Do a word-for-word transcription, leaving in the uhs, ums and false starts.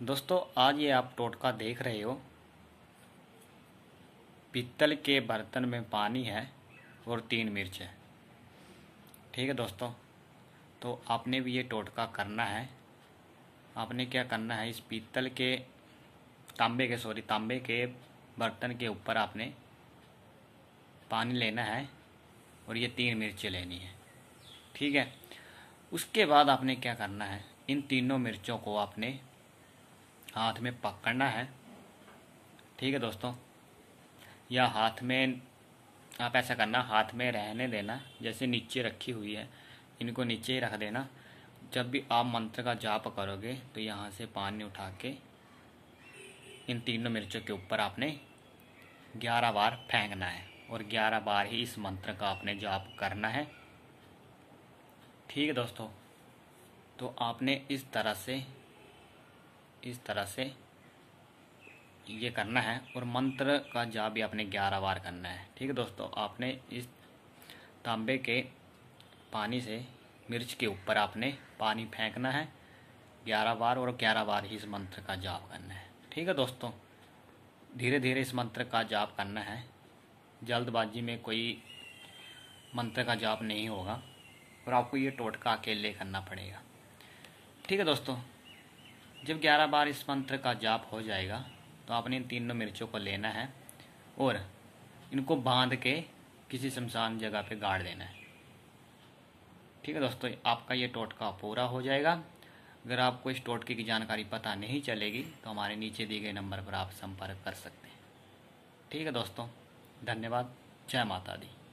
दोस्तों आज ये आप टोटका देख रहे हो। पीतल के बर्तन में पानी है और तीन मिर्च है। ठीक है दोस्तों, तो आपने भी ये टोटका करना है। आपने क्या करना है, इस पीतल के तांबे के सॉरी तांबे के बर्तन के ऊपर आपने पानी लेना है और ये तीन मिर्चें लेनी है। ठीक है, उसके बाद आपने क्या करना है, इन तीनों मिर्चों को आपने हाथ में पकड़ना है। ठीक है दोस्तों, या हाथ में आप ऐसा करना, हाथ में रहने देना, जैसे नीचे रखी हुई है इनको नीचे ही रख देना। जब भी आप मंत्र का जाप करोगे तो यहाँ से पानी उठा के इन तीनों मिर्चों के ऊपर आपने ग्यारह बार फेंकना है और ग्यारह बार ही इस मंत्र का आपने जाप करना है। ठीक है दोस्तों, तो आपने इस तरह से इस तरह से ये करना है और मंत्र का जाप भी आपने ग्यारह बार करना है। ठीक है दोस्तों, आपने इस तांबे के पानी से मिर्च के ऊपर आपने पानी फेंकना है ग्यारह बार और ग्यारह बार ही इस मंत्र का जाप करना है। ठीक है दोस्तों, धीरे धीरे इस मंत्र का जाप करना है, जल्दबाजी में कोई मंत्र का जाप नहीं होगा और आपको ये टोटका अकेले करना पड़ेगा। ठीक है दोस्तों, जब ग्यारह बार इस मंत्र का जाप हो जाएगा तो आपने इन तीनों मिर्चों को लेना है और इनको बांध के किसी शमशान जगह पे गाड़ देना है। ठीक है दोस्तों, आपका ये टोटका पूरा हो जाएगा। अगर आपको इस टोटके की जानकारी पता नहीं चलेगी तो हमारे नीचे दिए गए नंबर पर आप संपर्क कर सकते हैं। ठीक है दोस्तों, धन्यवाद। जय माता दी।